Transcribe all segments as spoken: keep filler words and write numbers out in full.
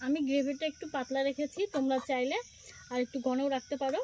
আমি গ্রেভিটা একটু পাতলা রেখেছি, তোমরা চাইলে আর একটু ঘনও রাখতে পারো।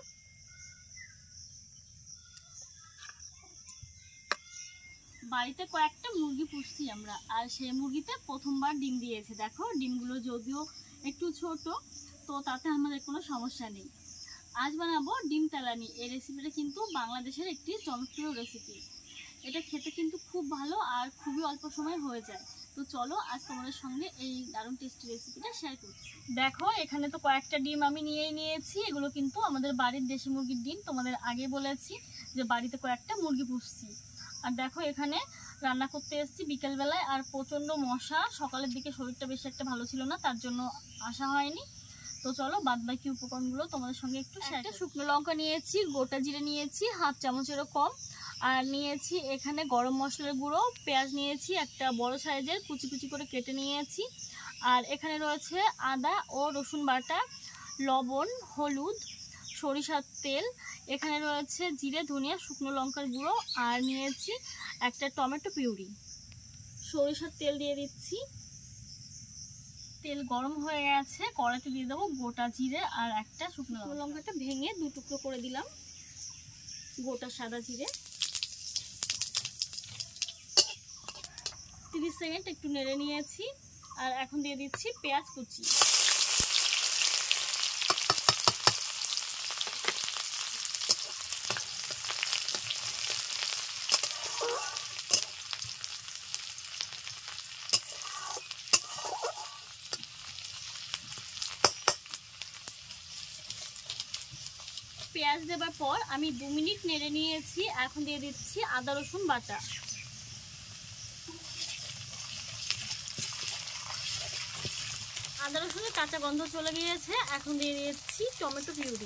বাড়িতে কয়েকটা মুরগি পুষছি আমরা, আর সেই মুরগিতে প্রথমবার ডিম দিয়েছে। দেখো ডিমগুলো যদিও একটু ছোট, তো তাতে আমাদের কোনো সমস্যা নেই। আজ বানাবো ডিম তেলানি। এই রেসিপিটা কিন্তু বাংলাদেশের একটি জনপ্রিয় রেসিপি। এটা খেতে কিন্তু খুব ভালো আর খুবই অল্প সময় হয়ে যায়। তো চলো আজ তোমাদের সঙ্গে এই দারুণ টেস্টি রেসিপিটা শেয়ার করছি। দেখো এখানে তো কয়েকটা ডিম আমি নিয়েই নিয়েছি। এগুলো কিন্তু আমাদের বাড়ির দেশি মুরগির ডিম। তোমাদের আগে বলেছি যে বাড়িতে কয়েকটা মুরগি পুষছি। আর দেখো এখানে রান্না করতে এসেছি বিকেলবেলায়, আর প্রচণ্ড মশা। সকালের দিকে শরীরটা বেশি একটা ভালো ছিল না, তার জন্য আসা হয়নি। তো চলো বাদ বাকি উপকরণগুলো তোমাদের সঙ্গে একটু শেয়ার করি। শুকনো লঙ্কা নিয়েছি, গোটা জিরে নিয়েছি হাফ চামচেরও কম, আর নিয়েছি এখানে গরম মশলার গুঁড়ো। পেঁয়াজ নিয়েছি একটা বড় সাইজের, কুচি কুচি করে কেটে নিয়েছি। আর এখানে রয়েছে আদা ও রসুন বাটা, লবণ, হলুদ, সরিষার তেল। এখানে রয়েছে জিরে, ধনিয়া, শুকনো লঙ্কার গুঁড়ো, আর নিয়েছি একটা টমেটো পিউরি। সরিষার তেল দিয়ে দিচ্ছি। তেল গরম হয়ে গেছে, কড়াইতে দিয়ে দেবো গোটা জিরে আর একটা শুকনো লঙ্কাটা ভেঙে দু টুকরো করে দিলাম, গোটা সাদা জিরে। তিরিশ সেকেন্ড একটু নেড়ে নিয়েছি, আর এখন দিয়ে দিচ্ছি পেঁয়াজ কুচি। পেঁয়াজ দেবার পর আমি দু মিনিট নেড়ে নিয়েছি। এখন দিয়ে দিচ্ছি আদা রসুন বাটা। আদা রসুনের কাঁচা গন্ধ চলে গিয়েছে। এখন দিয়ে দিচ্ছি টমেটো পিউরি।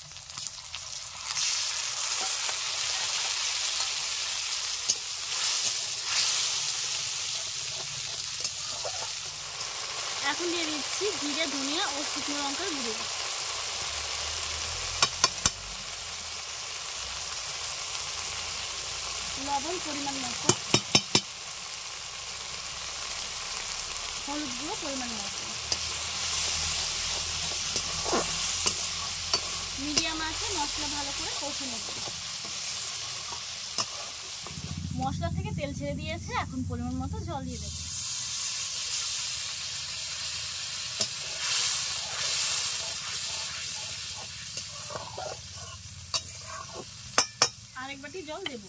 এখন দিয়ে দিচ্ছি জিরে, ধনিয়া ও শুকনো লঙ্কার গুঁড়ো। লবণ পরিমাণ মতো, হলুদ গুঁড়ো পরিমাণ মতো। মিডিয়াম আছে মশলা ভালো করে কষে নেব। মশলা থেকে তেল ছেড়ে দিয়েছে, এখন পরিমাণ মতো জল দিয়ে দেব। আরেক বাটি জল দেব।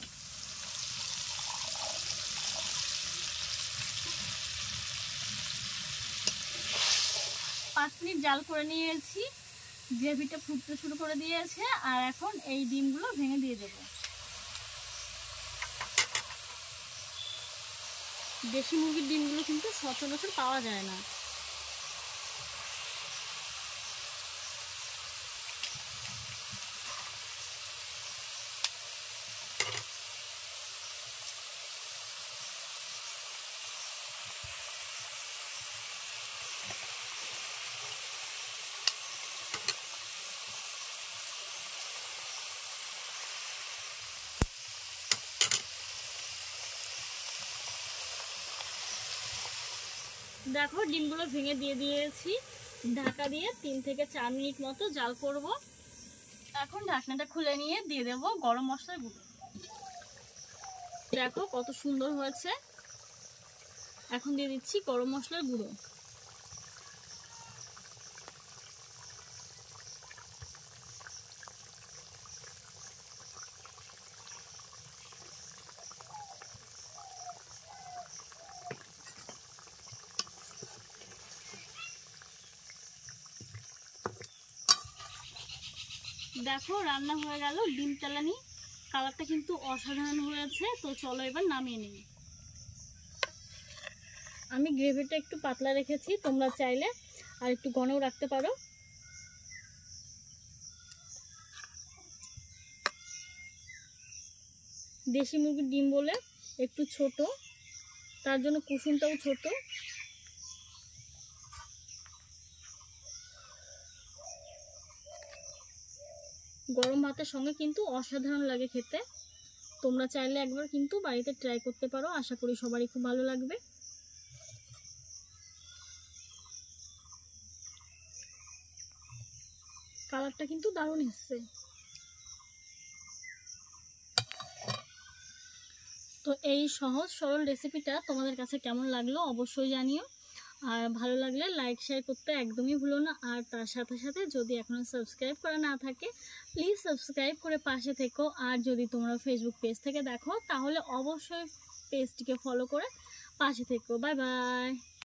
পাঁচ মিনিট জাল করে নিয়েছি। গ্রেভিটা ফুটতে শুরু করে দিয়েছে, আর এখন এই ডিমগুলো ভেঙে দিয়ে দেব। দেশি মুরগির ডিমগুলো কিন্তু সচরাচর পাওয়া যায় না। দেখো ডিমগুলো ভেঙে দিয়ে দিয়েছি। ঢাকা দিয়ে তিন থেকে চার মিনিট মতো জাল করব। এখন ঢাকনাটা খুলে নিয়ে দিয়ে দেব গরম মশলার গুঁড়ো। দেখো কত সুন্দর হয়েছে। এখন দিয়ে দিচ্ছি গরম মশলার গুঁড়ো। দেখো রান্না হয়ে গেল ডিম তেলানি। কালারটা কিন্তু অসাধারণ হয়েছে। তো চলো এবার নামিয়ে নিই। আমি গ্রেভিটা একটু পাতলা রেখেছি, তোমরা চাইলে আর একটু ঘনও রাখতে পারো। দেশি মুরগির ডিম বলে একটু ছোট, তার জন্য কুসুমটাও ছোট। গরম ভাতের সঙ্গে কিন্তু অসাধারণ লাগে খেতে। তোমরা চাইলে একবার কিন্তু বাড়িতে ট্রাই করতে পারো। আশা করি সবারই খুব ভালো লাগবে। কালারটা কিন্তু দারুণ এসছে। তো এই সহজ সরল রেসিপিটা তোমাদের কাছে কেমন লাগলো অবশ্যই জানিও। আর ভালো লাগলে লাইক শেয়ার করতে একদমই ভুলো না। আর তার সাথে সাথে যদি এখনও সাবস্ক্রাইব করা না থাকে প্লিজ সাবস্ক্রাইব করে পাশে থেকো। আর যদি তোমরা ফেসবুক পেজ থেকে দেখো তাহলে অবশ্যই পেজটিকে ফলো করে পাশে থেকো। Bye by.